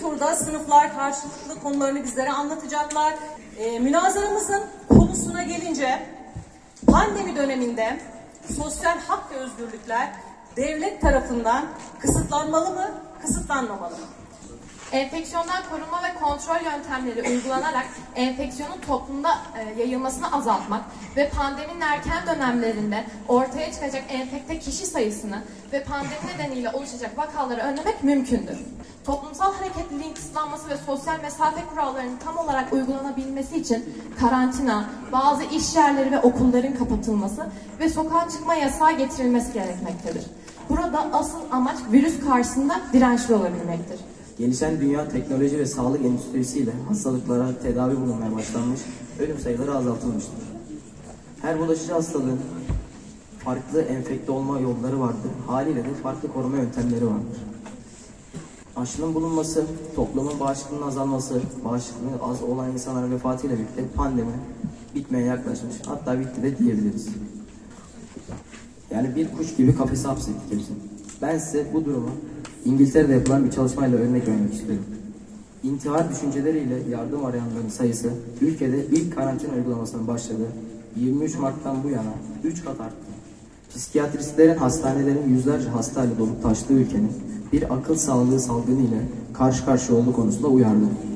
turda sınıflar karşılıklı konularını bizlere anlatacaklar. Münazaramızın konusuna gelince, pandemi döneminde sosyal hak ve özgürlükler devlet tarafından kısıtlanmalı mı, kısıtlanmamalı mı? Enfeksiyondan korunma ve kontrol yöntemleri uygulanarak enfeksiyonun toplumda yayılmasını azaltmak ve pandeminin erken dönemlerinde ortaya çıkacak enfekte kişi sayısını ve pandemi nedeniyle oluşacak vakaları önlemek mümkündür. Toplumsal hareketliliğin kısıtlanması ve sosyal mesafe kurallarının tam olarak uygulanabilmesi için karantina, bazı iş yerleri ve okulların kapatılması ve sokağa çıkma yasağı getirilmesi gerekmektedir. Burada asıl amaç virüs karşısında dirençli olabilmektir. Gelişen dünya teknoloji ve sağlık endüstrisiyle hastalıklara tedavi bulunmaya başlanmış, ölüm sayıları azaltılmıştır. Her bulaşıcı hastalığın farklı enfekte olma yolları vardır. Haliyle de farklı koruma yöntemleri vardır. Aşının bulunması, toplumun bağışıklığının azalması, bağışıklığı az olan insanların vefatıyla birlikte pandemi bitmeye yaklaşmış. Hatta bitti de diyebiliriz. Yani bir kuş gibi kafese hapsettik hepsini. Ben size bu durumu İngiltere'de yapılan bir çalışmayla örnek vermek istiyorum. İntihar düşünceleriyle yardım arayanların sayısı ülkede ilk karantina uygulamasının başladığı 23 Mart'tan bu yana 3 kat arttı. Psikiyatristlerin hastanelerin yüzlerce hastayla dolup taştığı ülkenin bir akıl sağlığı salgını ile karşı karşıya olduğu konusunda uyardı.